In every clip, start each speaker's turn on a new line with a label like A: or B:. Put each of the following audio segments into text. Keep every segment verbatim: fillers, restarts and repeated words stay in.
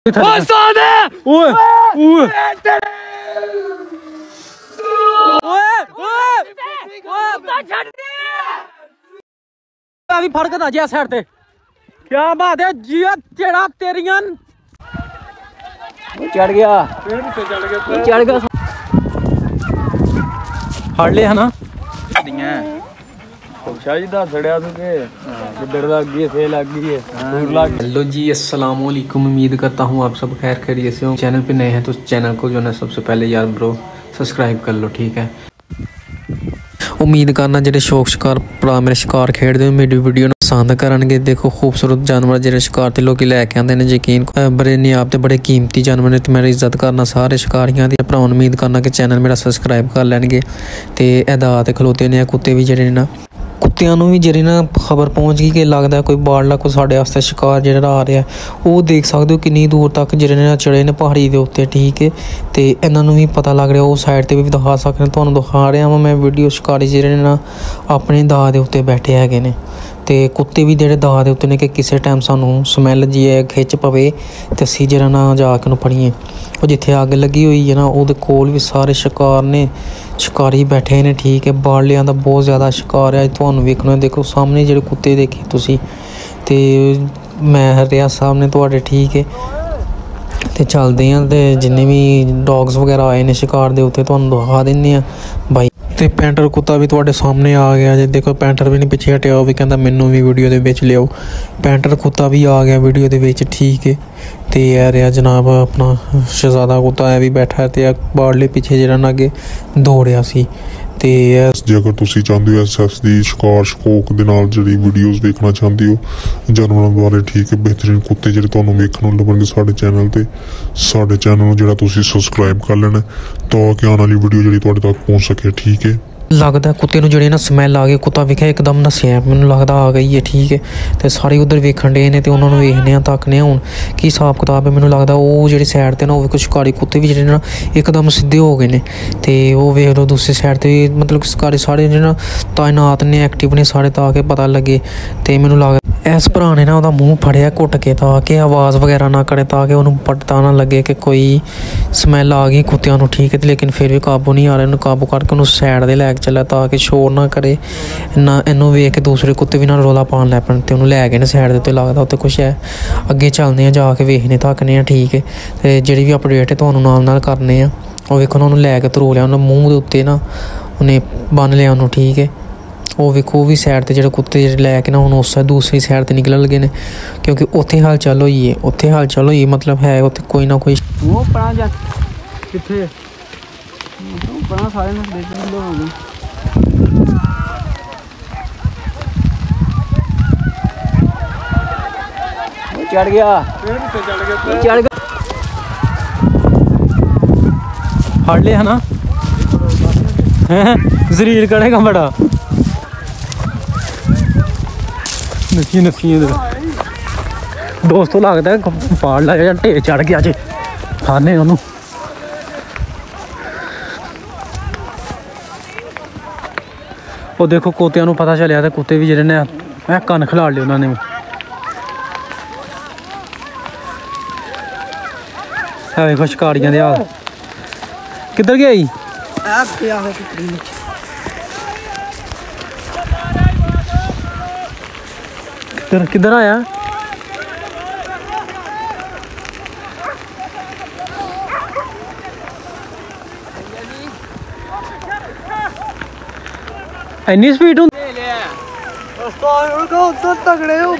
A: फर्क था जी साइड ते क्या बात है जी तेरा तेरियां चढ़ गया चढ़ गया फड़ लिया ना हेलो जी अस्सलाम वालेकुम। उम्मीद करता हूँ आप सब खैर खैरियत से हो। चैनल पे नए हैं तो चैनल को जो है सबसे पहले यार ब्रो सब्सक्राइब कर लो, ठीक है। उम्मीद करना जो शौक शिकार भरा मेरे शिकार खेडते हो मेरी वीडियो पसंद करनगे। देखो खूबसूरत जानवर जो शिकार ते लोग लैके आते हैं, यकीन बड़े नियाब ते बड़े कीमती जानवर ने, तो मेरी इज्जत करना सारे शिकारियां दी भरावां नूं। उम्मीद करना कि चैनल मेरा सब्सक्राइब कर लैणगे ते एदा ते खलोते ने कुत्ते भी जेहड़े ना कुत्तियां नूं भी जेहड़ी ना खबर पहुँच गई कि लगता कोई बाड़ला कोई साढ़े वास्ते शिकार जेहड़ा आ रहा वो देख सकते हो किन्नी दूर तक जेहड़े ने चढ़े ने पहाड़ी के उत्ते, ठीक है। तो इन्हां नूं भी पता लग रहा उस साइड पर भी दिखा सकते तुहानूं दिखा रहा वा मैं वीडियो। शिकारी जेहड़े ना अपने दाऽ दे उत्ते बैठे हैगे ने ते कुत्ते भी जेहड़े दाऽ दे उत्ते ने कि किसी टाइम सानूं स्मैल जी खिच पवे ते असीं जेहड़ा ना जाके उन्हूं फड़ीए। वो जिथे अग लगी हुई है ना उहदे कोल भी सारे शिकार ने, शिकारी बैठे ने, ठीक है। बाड़लियां दा बहुत ज़्यादा शिकार है तुहानूं वेखना। देखो सामने जेहड़े कुत्ते देखे तुसीं ते मैं रिया सामने तुहाडे, ठीक है। तो चलते हैं तो जिन्ने भी डॉग्स वगैरह आए ने शिकार दे उत्ते तुहानूं दिखा दिन्ने आ भाई। तो पैंटर कुत्ता भी तुहाडे सामने आ गया जे। देखो पैंटर भी नहीं पिछे हटिया, वो भी कहता मैनू भी वीडियो दे विच लियाओ। पैंटर कुत्ता भी आ गया वीडियो दे विच, ठीक है। तो यह रहा जनाब अपना शहजादा कुत्ता है भी बैठा है तो बाड़ले पिछे जेहड़ा ना अगे दौड़िया सी। ते
B: जे अगर तुसीं चाहते हो एस एस दी शिकार शौक दे नाल जिहड़ी वीडियोज़ देखना चाहते हो जानवरों बारे, ठीक है, बेहतरीन कुत्ते जिहड़े तुहानूं वेखण नूं लभणगे साडे चैनल ते, साडे चैनल नूं जिहड़ा तुसीं सबसक्राइब कर लैणा ताकि आने वाली वीडियो जिहड़ी तुहाडे तक पहुँच सके, ठीक है।
A: लगता कुत्ते नूं जिहड़ी ना स्मैल आ गई, कुत्ता वेखिया एकदम नस्सिया, मैनूं लगदा आ गई है, ठीक है। तो सारे उधर वेखण डे ने ते उन्हां नूं वेखने तकने हुण की हिसाब किताब है। मैनूं लगदा वो जिहड़ी साइड ते ना वो कुछ शिकारी कुत्ते भी जिहड़े ना एकदम सीधे हो गए ने ते वो वेख लो दूसरी साइड ते मतलब शिकारी सारे जिहड़े ना तैनात ने, एक्टिव ने सारे ताकि पता लगे। तो मैनूं लगदा इस भरा ने ना उहदा मूँह फड़िया घुट के ताकि आवाज़ वगैरह ना करे ताकि उन्होंने पता ना लगे कि कोई स्मैल आ गई कुत्तियां नूं, ठीक है। लेकिन फिर भी काबू नहीं आ रहा, उन्होंने काबू करके उन्होंने साइड दे लैके चला ताकि शोर ना करे ना। इनू वेख के दूसरे कुत्ते भी ना रौला पान लग पैण ते उन्होंने लै गए ने साइड दे उत्ते। लगदा उत्ते कुछ है, अगे चलने हैं जाके वेखने तकने हैं, ठीक है। तो जिहड़ी भी अपडेट है तुहानूं नाल नाल करने आ। वो वेखो उन्होंने लै के तरो लिया, उन्होंने मूँह दे उत्ते ना उन्हें बन लिया उन्होंने, ठीक है। वो वेखो भी साइड ते जेहड़े कुत्ते जेहड़े लैके ना हुण उस दूसरी साइड ते निकलन लगे ने क्योंकि उत्थे हलचल होई है, उत्थे हलचल होई मतलब है उत्थे कोई ना कोई वो पड़ा जा किथे पड़ा सारे ना देख लो हो गए। चढ़ गया चढ़ गया फड़ लिया ना शरीर कड़ेगा बड़ा नसी नसी दोस्तों लगता है पाड़ लगा ढेर चढ़ गया जी खाने उन्होंने। वो देखो कुत्तियां नूं पता चलिया तो कुत्ते भी जिहड़े ने कन्न खिलाड़ लिया उन्होंने। है देखो शिकारियां दे हाल किधर गई किधर किधर आया इन्नी स्पीड होंदी तगड़े हो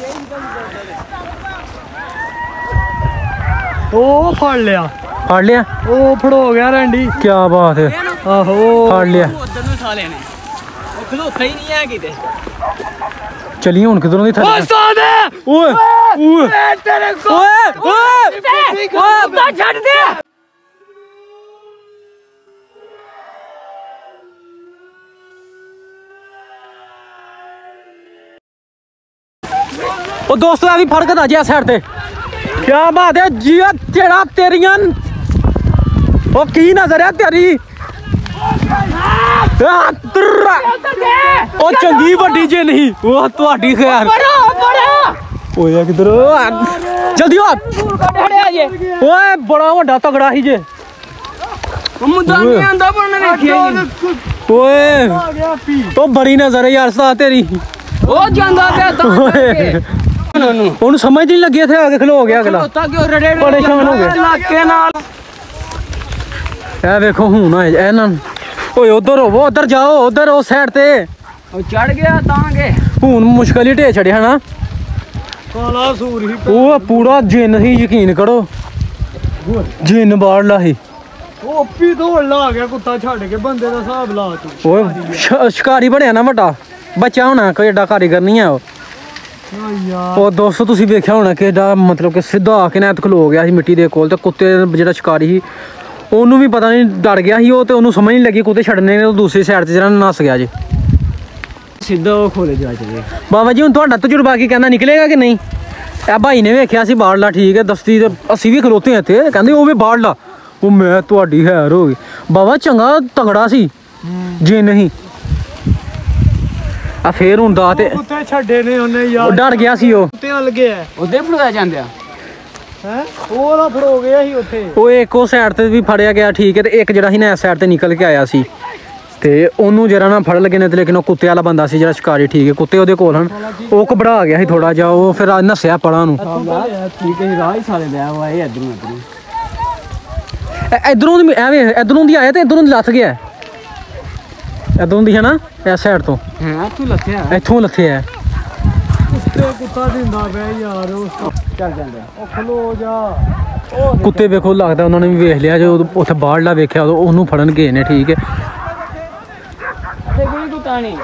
A: ओ फड़ लिया फड़ लिया ओ फड़ो गया रैंडी क्या बात है। आहो फड़ लिया चलिए हुण किधरों दी छड्ड दे। ओ दोस्तों अभी फर्क था जी साइड ते क्या बात है जी तेरा तेरियां ओ की नजर है तेरी ओ चंगी वड्डी जे नहीं वो तुहाडी खैर ओए किधर जल्दी आ ओए बड़ा वड्डा तगड़ा ही जे मुद्दा नहीं आंदा पर ने देखिए ओए तो बड़ी नजर है यार सा तेरी ओ ਜਾਂਦਾ ਪਿਆ ਤਾਂ ਉਹਨੂੰ ਸਮਝ ਨਹੀਂ ਲੱਗੀ ਇੱਥੇ ਆ ਕੇ ਖਲੋ ਗਿਆ ਅਗਲਾ ਪਰੇਸ਼ਾਨ ਹੋ ਗਿਆ ਇਲਾਕੇ ਨਾਲ ਇਹ ਵੇਖੋ ਹੁਣ ਇਹਨਾਂ ਓਏ ਉਧਰ ਹੋਵੋ ਉਧਰ ਜਾਓ ਉਧਰ ਉਹ ਸਾਈਡ ਤੇ ਉਹ ਚੜ ਗਿਆ ਤਾਂਗੇ ਹੁਣ ਮੁਸ਼ਕਲ ਹੀ ਢੇ ਛੜਿਆ ਨਾ ਕਾਲਾ ਸੂਰ ਹੀ ਉਹ ਪੂਰਾ ਜਿੰਨ ਹੀ ਯਕੀਨ ਕਰੋ ਜਿੰਨ ਬਾੜਲਾ ਹੀ ਉਹ ਅੱਪੀ ਦੌੜ ਲਾ ਗਿਆ ਕੁੱਤਾ ਛੱਡ ਕੇ ਬੰਦੇ ਦਾ ਹਿਸਾਬ ਲਾ ਤੂੰ ਓਏ ਸ਼ਿਕਾਰੀ ਬਣਿਆ ਨਾ ਵੱਡਾ ਬੱਚਾ ਹੋਣਾ ਕੋਈ ਏਡਾ ਕਾਰੀਗਰ ਨਹੀਂ ਆ ਉਹ ਉਹ ਦੋਸਤੋ ਤੁਸੀਂ ਵੇਖਿਆ ਹੋਣਾ ਕਿ ਏਡਾ ਮਤਲਬ ਕਿ ਸਿੱਧਾ ਆ ਕੇ ਨਾ ਖਲੋ ਗਿਆ ਸੀ ਮਿੱਟੀ ਦੇ ਕੋਲ ਤੇ ਕੁੱਤੇ ਜਿਹੜਾ ਸ਼ਿਕਾਰੀ ਸੀ ਉਹਨੂੰ ਵੀ ਪਤਾ ਨਹੀਂ ਡਰ ਗਿਆ ਸੀ ਉਹ ਤੇ ਉਹਨੂੰ ਸਮਝ ਨਹੀਂ ਲੱਗੀ ਕੁੱਤੇ ਛੱਡਣੇ ਨੇ ਉਹ ਦੂਸਰੀ ਸਾਈਡ ਤੇ ਜਿਹੜਾ ਨੱਸ ਗਿਆ ਜੀ ਸਿੱਧਾ ਉਹ ਖੋਲੇ ਜਾ ਚਲੇ ਬਾਬਾ ਜੀ ਹੁਣ ਤੁਹਾਡਾ ਤਜਰਬਾ ਕੀ ਕਹਿੰਦਾ ਨਿਕਲੇਗਾ ਕਿ ਨਹੀਂ ਇਹ ਭਾਈ ਨੇ ਵੇਖਿਆ ਸੀ ਬਾੜਲਾ ਠੀਕ ਹੈ ਦਸਤੀ ਤੇ ਅਸੀਂ ਵੀ ਖਲੋਤੇ ਹਾਂ ਇੱਥੇ ਕਹਿੰਦੇ ਉਹ ਵੀ ਬਾੜਲਾ ਉਹ ਮੈਂ ਤੁਹਾਡੀ ਹੈਰ ਹੋ ਗਈ ਬਾਬਾ ਚੰਗਾ ਤਗੜਾ ਸੀ ਜੇ ਨਹੀਂ ਆ ਫੇਰ ਹੁੰਦਾ ਤੇ ਕੁੱਤੇ ਛੱਡੇ ਨੇ ਉਹਨੇ ਯਾਰ ਡਰ ਗਿਆ ਸੀ ਉਹ ਕੁੱਤੇ ਹਲ ਗਿਆ ਉਹਦੇ ਫੜਾਇਆ ਜਾਂਦੇ ਆ ਹੈ ਉਹ ਨਾ ਫੜੋ ਗਿਆ ਸੀ ਉੱਥੇ ਉਹ ਇੱਕ ਉਹ ਸਾਈਡ ਤੇ ਵੀ ਫੜਿਆ ਗਿਆ ਠੀਕ ਹੈ ਤੇ ਇੱਕ ਜਿਹੜਾ ਸੀ ਨਾ ਇਸ ਸਾਈਡ ਤੇ ਨਿਕਲ ਕੇ ਆਇਆ ਸੀ ਤੇ ਉਹਨੂੰ ਜਰਾ ਨਾ ਫੜ ਲਗੇ ਨੇ ਤੇ ਲੇਕਿਨ ਉਹ ਕੁੱਤੇ ਵਾਲਾ ਬੰਦਾ ਸੀ ਜਿਹੜਾ ਸ਼ਿਕਾਰੀ ਠੀਕ ਹੈ ਕੁੱਤੇ ਉਹਦੇ ਕੋਲ ਹਨ ਉਹ ਘਬਰਾ ਗਿਆ ਸੀ ਥੋੜਾ ਜਿਹਾ ਉਹ ਫਿਰ ਨੱਸਿਆ ਪੜਾ ਨੂੰ ਠੀਕ ਹੈ ਰਾਹ ਹੀ ਸਾਰੇ ਲਿਆ ਹੋਇਆ ਇਹ ਇਧਰੋਂ ਇਧਰੋਂ ਇਧਰੋਂ ਦੀ ਐਵੇਂ ਇਧਰੋਂ ਦੀ ਆਇਆ ਤੇ ਇਧਰੋਂ ਦੀ ਲੱਥ ਗਿਆ ਇਧਰੋਂ ਦੀ ਹੈ ਨਾ ਇਸ ਸਾਈਡ ਤੋਂ ਹਾਂ ਇੱਥੋਂ ਲੱਥਿਆ ਇੱਥੋਂ ਲੱਥਿਆ ਕੁੱਤੇ ਕੁੱਤਾ ਦਿੰਦਾ ਪਿਆ ਯਾਰ ਉਹ ਚੱਲ ਜਾਂਦਾ ਉਹ ਖਲੋ ਜਾ ਕੁੱਤੇ ਵੇਖੋ ਲੱਗਦਾ ਉਹਨਾਂ ਨੇ ਵੀ ਵੇਖ ਲਿਆ ਜੋ ਉੱਥੇ ਬਾਹਰਲਾ ਵੇਖਿਆ ਉਹਨੂੰ ਫੜਨ ਗਏ ਨੇ ਠੀਕ ਹੈ ਕੋਈ ਕੁੱਤਾ ਨਹੀਂ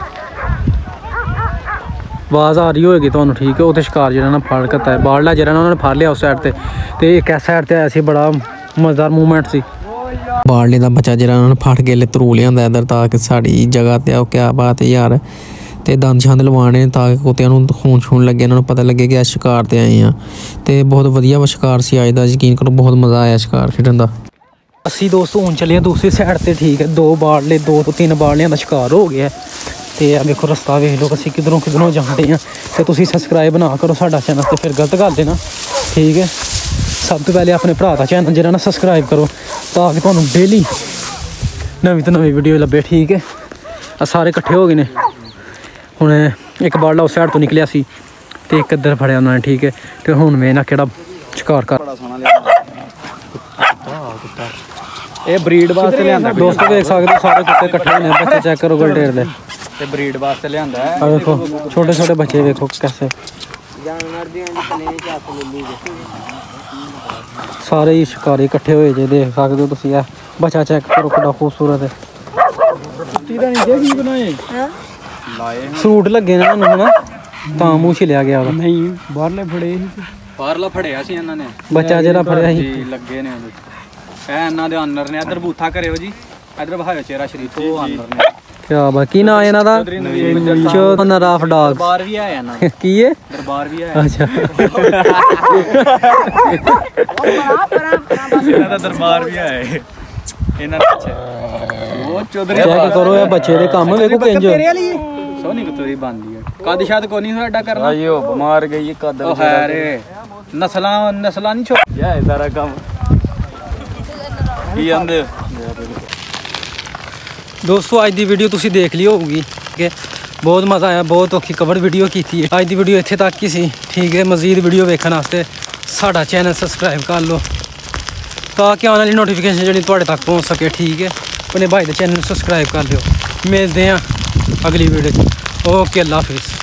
A: ਆਵਾਜ਼ ਆ ਰਹੀ ਹੋਏਗੀ ਤੁਹਾਨੂੰ ਠੀਕ ਹੈ ਉਹ ਤੇ ਸ਼ਿਕਾਰ ਜਿਹੜਾ ਨਾ ਫੜ ਕਰਤਾ ਹੈ ਬਾਹਰਲਾ ਜਿਹੜਾ ਉਹਨਾਂ ਨੇ ਫੜ ਲਿਆ ਉਸ ਸਾਈਡ ਤੇ ਤੇ ਇੱਕ ਇਸ ਸਾਈਡ ਤੇ ਆਇਆ ਸੀ ਬੜਾ ਮਜ਼ੇਦਾਰ ਮੂਵਮੈਂਟ ਸੀ ਬਾੜਲੇ ਦਾ ਬੱਚਾ ਜਿਹੜਾ ਉਹਨਾਂ ਨੇ ਫੜ ਕੇ ਤਰੂ ਲਿਆਂਦਾ ਇੱਧਰ ਤਾਂ ਕਿ ਸਾਡੀ ਜਗ੍ਹਾ ਤੇ ਆ ਕਿਆ ਬਾਤ ਹੈ ਯਾਰ ਤੇ ਦੰਦ ਛੰਦ ਲਵਾਉਣੇ ਤਾਂ ਕਿ ਕੁੱਤਿਆਂ ਨੂੰ ਖੂਨ ਛੂਣ ਲੱਗੇ ਇਹਨਾਂ ਨੂੰ ਪਤਾ ਲੱਗੇ ਕਿ ਇਸ ਸ਼ਿਕਾਰ ਤੇ ਆਏ ਆ ਤੇ ਬਹੁਤ ਵਧੀਆ ਸ਼ਿਕਾਰ ਸੀ ਅੱਜ ਦਾ ਯਕੀਨ ਕਰੋ ਬਹੁਤ ਮਜ਼ਾ ਆਇਆ ਸ਼ਿਕਾਰ ਖੇਡਣ ਦਾ ਅਸੀਂ ਦੋਸਤੋ ਹੁਣ ਚੱਲੇ ਦੂਸਰੀ ਸਾਈਡ ਤੇ ਠੀਕ ਹੈ ਦੋ ਬਾੜਲੇ ਦੋ ਤੋਂ ਤਿੰਨ ਬਾੜਲਿਆਂ ਦਾ ਸ਼ਿਕਾਰ ਹੋ ਗਿਆ ਤੇ ਆ ਵੇਖੋ ਰਸਤਾ ਵੇਖ ਲਓ ਅਸੀਂ ਕਿਧਰੋਂ ਕਿਧਰੋਂ ਜਾਂਦੇ ਆ ਤੇ ਤੁਸੀਂ ਸਬਸਕ੍ਰਾਈਬ ਨਾ ਕਰੋ ਸਾਡਾ ਚੈਨਲ ਤੇ ਫਿਰ ਗਲਤ ਗੱਲ ਦੇਣਾ ਠੀਕ ਹੈ ਸਭ ਤੋਂ ਪਹਿਲੇ ਆਪਣੇ ਭਰਾ ਦਾ ਚੈਨਲ ਜਿਹੜਾ ਨਾ ਸਬਸਕ੍ਰਾਈਬ ਕਰੋ ਤਾਂ ਕਿ ਤੁਹਾਨੂੰ ਡੇਲੀ ਨਵੀਂ ਤੋਂ ਨਵੀਂ ਵੀਡੀਓ ਲੱਭੇ ਠੀਕ ਹੈ ਆ ਸਾਰੇ ਇਕੱਠੇ ਹੋ ਗਏ ਨੇ ਹੁਣ ਇੱਕ ਬਾੜਲਾ ਉਸ ਸਾਈਡ ਤੋਂ ਨਿਕਲਿਆ ਸੀ ਤੇ ਇੱਕ ਇੱਧਰ ਫੜਿਆ ਉਹਨਾਂ ਨੇ ਠੀਕ ਹੈ ਤੇ ਹੁਣ ਮੈਂ ਨਾ ਕਿਹੜਾ ਸ਼ਿਕਾਰ ਕਰ ਇਹ ਬਰੀਡ ਵਾਸਤੇ ਲਿਆਂਦਾ ਦੋਸਤੋ ਦੇਖ ਸਕਦੇ ਸਾਰੇ ਕੁੱਤੇ ਇਕੱਠੇ ਨੇ ਬੱਚੇ ਚੈੱਕ ਕਰੋ ਗਲਟੇਰ ਦੇ ਤੇ ਬਰੀਡ ਵਾਸਤੇ ਲਿਆਂਦਾ ਹੈ ਆ ਵੇਖੋ ਛੋਟੇ ਛੋਟੇ ਬੱਚੇ ਵੇਖੋ कैसे ਜਾਨਵਰ ਦੀ ਇੰਜ ਚ ਹੱਥ ਲੱਲੂ ਸਾਰੇ ਹੀ ਸ਼ਿਕਾਰੀ ਇਕੱਠੇ ਹੋਏ ਜੇ ਦੇਖ ਸਕਦੇ ਹੋ ਤੁਸੀਂ ਇਹ ਬੱਚਾ ਚੈੱਕ ਕਰੋ ਕਿੰਨਾ ਖੂਬਸੂਰਤ ਹੈ ਤੀਰਾ ਨਹੀਂ ਕੀ ਬਣਾਏ ਲਾਏ ਸੂਟ ਲੱਗੇ ਨੇ ਇਹਨਾਂ ਨੂੰ ਤਾਂ ਮੂੰਹ ਛਿਲਿਆ ਗਿਆ ਉਹਦਾ ਨਹੀਂ ਬਾਹਰਲੇ ਫੜੇ ਸੀ ਬਾਹਰਲਾ ਫੜਿਆ ਸੀ ਇਹਨਾਂ ਨੇ ਬੱਚਾ ਜਿਹੜਾ ਫੜਿਆ ਸੀ ਲੱਗੇ ਨੇ ਇਹ ਇਹਨਾਂ ਦੇ ਆਨਰ ਨੇ ਇਧਰ ਬੂਥਾ ਕਰਿਓ ਜੀ ਇਧਰ ਬਹਾਇਓ ਚਿਹਰਾ ਸ਼ਰੀਫ ਉਹ ਆਨਰ ਨੇ ਕਿਆ ਬਾਕੀ ਨਾ ਇਹਨਾਂ ਦਾ ਚੌਧਰੀ ਰਾਫ ਡਾਗ ਦਰਬਾਰ ਵੀ ਆਇਆ ਨਾ ਕੀ ਹੈ ਦਰਬਾਰ ਵੀ ਆਇਆ ਅੱਛਾ ਇਹਨਾਂ ਦਾ ਦਰਬਾਰ ਵੀ ਆਇਆ ਇਹਨਾਂ ਦਾ ਉਹ ਚੌਧਰੀ ਚੈੱਕ ਕਰੋ ਇਹ ਬੱਚੇ ਦੇ ਕੰਮ ਵੇਖੋ ਕਿੰਜ ਸੋਨੀ ਕੁੱਤੇ ਬੰਦੀ ਹੈ ਕਦ ਸ਼ਾਇਦ ਕੋਈ ਨਹੀਂ ਸਾਡਾ ਕਰਨਾ ਆਇਓ ਬਿਮਾਰ ਗਈ ਕਦ ਉਹ ਹੈ ਰੇ ਨਸਲਾਂ ਨਸਲਾਂ ਨਹੀਂ ਛੋੜ ਜਾ ਇਹ ਸਾਰਾ ਕੰਮ ਕੀ ਆਂਦੇ ਦੋਸਤੋ ਅੱਜ ਦੀ ਵੀਡੀਓ ਤੁਸੀਂ ਦੇਖ ਲਈ ਹੋਊਗੀ ਕਿ ਬਹੁਤ ਮਜ਼ਾ ਆਇਆ ਬਹੁਤ ਔਖੀ ਕਵਰ ਵੀਡੀਓ ਕੀਤੀ ਹੈ ਅੱਜ ਦੀ ਵੀਡੀਓ ਇੱਥੇ ਤੱਕ ਹੀ ਸੀ ਠੀਕ ਹੈ ਮਜ਼ੀਦ ਵੀਡੀਓ ਵੇਖਣ ਵਾਸਤੇ ਸਾਡਾ ਚੈਨਲ ਸਬਸਕ੍ਰਾਈਬ ਕਰ ਲਓ ਤਾਂ ਕਿ ਆਉਣ ਵਾਲੀ ਨੋਟੀਫਿਕੇਸ਼ਨ ਜਿਹੜੀ ਤੁਹਾਡੇ ਤੱਕ ਪਹੁੰਚ ਸਕੇ ਠੀਕ ਹੈ ਆਪਣੇ ਭਾਈ ਦੇ ਚੈਨਲ ਨੂੰ ਸਬਸਕ੍ਰਾਈਬ ਕਰ ਲਿਓ ਮਿਲਦੇ ਹਾਂ ਅਗਲੀ ਵੀਡੀਓ 'ਚ ਓਕੇ ਅੱਲਾ ਹਾਫਿਜ਼।